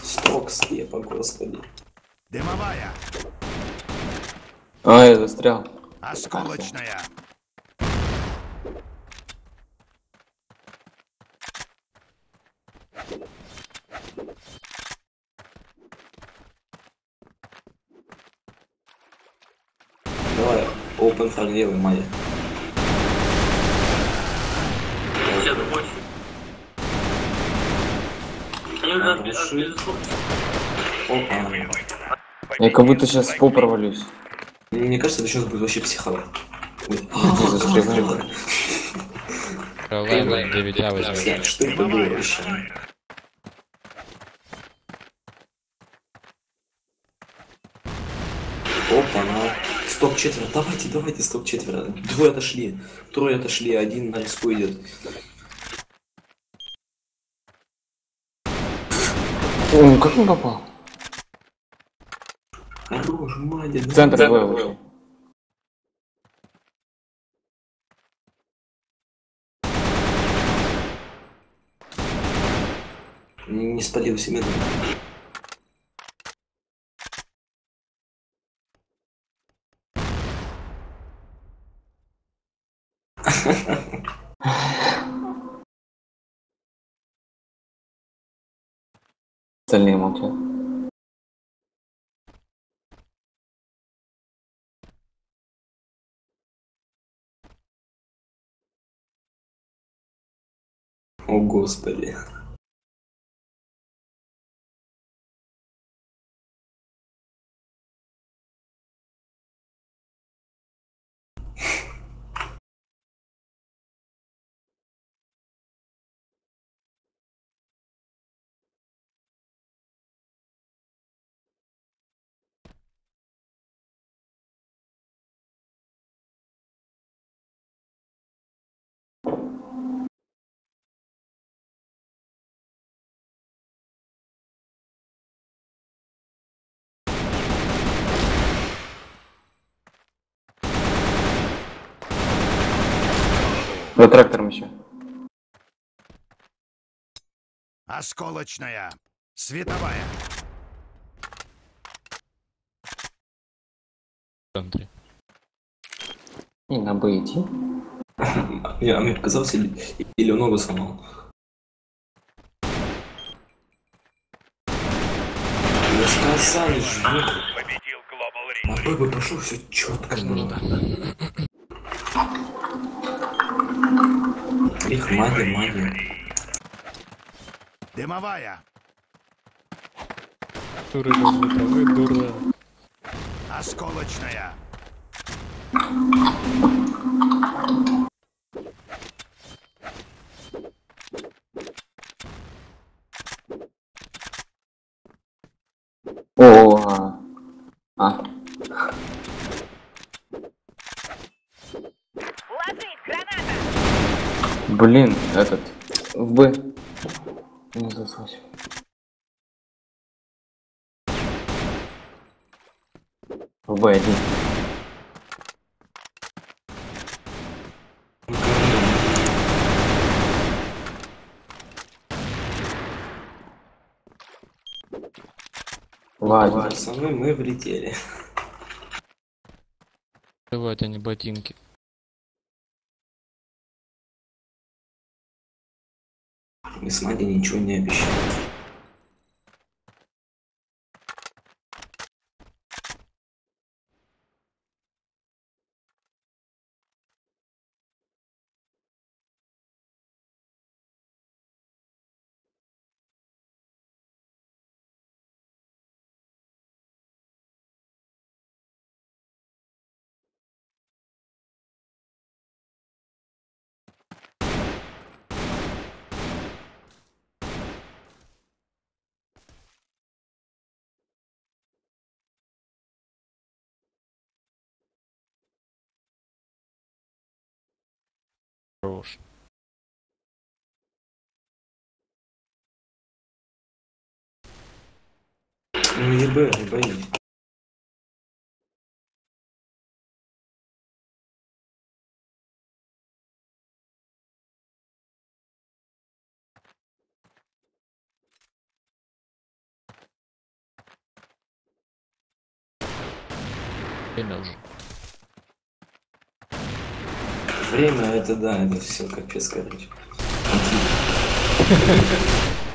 Строк слепа, господи. Дымовая. А, я застрял. Осколочная. Давай, open фраг левый, Майя. Опа. Я как будто сейчас в пол провалюсь. Мне кажется, это сейчас будет вообще психовать. Иди, застрял. Левый 9А возьми. Что это было вообще? Опа, на. Стоп четверо. Давайте, стоп четверо. Двое отошли. Трое отошли, один на риску идет. Как он попал? Хорош, Мадя. Центр вышел. Не спалился медленно. Остальные молчат. О, господи. За трактором еще. Осколочная. Световая. В центре. И на Б идти. Мне показалось, или он ногу сломал. Я сказал же. Победил Global Ring. А бы пошел все четко. Их магия. Дымовая. Дура, вы дура. Осколочная. О, а. Блин, этот в Б. Не засвось. В Б один. Ладно. Со мной мы влетели. Давайте они ботинки. Мы с Мадей ничего не обещали. Хорош. Ну не боюсь. Время уже. Время это да, это все капец, короче. Антип.